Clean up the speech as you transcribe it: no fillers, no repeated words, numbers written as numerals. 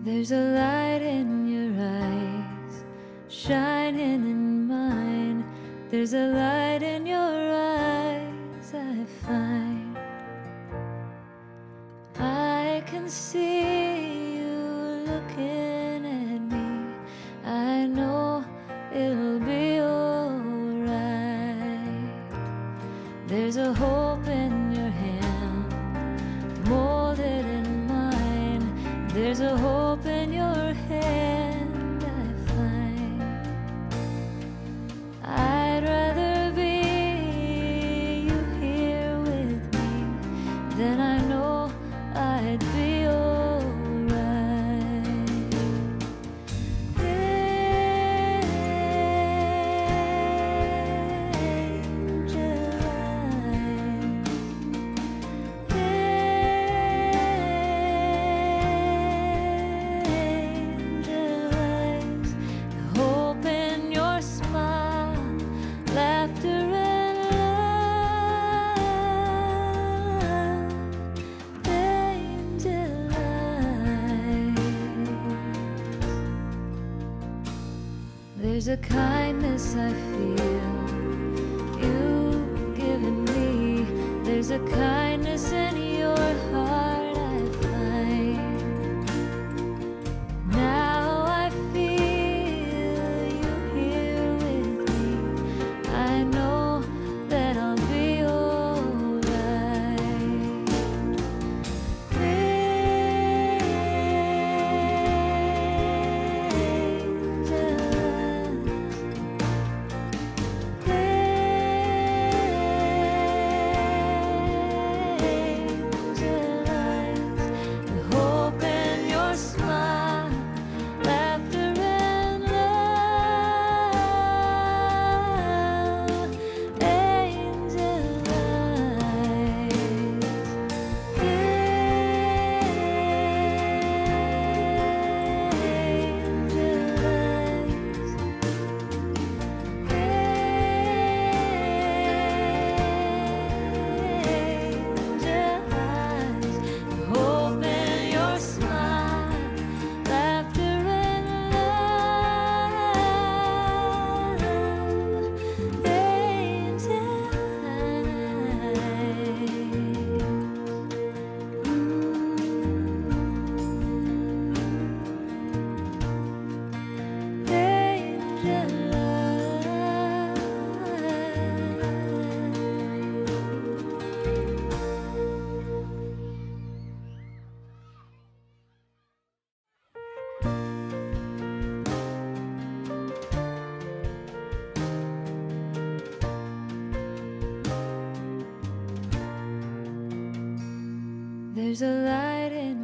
There's a light in your eyes, shining in mine. There's a light in your eyes, I find. I can see you looking at me. I know it'll be alright. There's a hope in your hand, molded in mine. There's a hope in your hand, I find. I'd rather be you here with me than I know I'd be alright. Angel eyes, the hope in your smile, laughter and love. Angel eyes. There's a kindness I feel you've given me. There's a kindness in your heart I find. Now I feel you here with me. I know that I'll be alright. Angel eyes, the hope in your smile, laughter and love. Angel eyes. Hope in your smile, laughter and love. There's a light in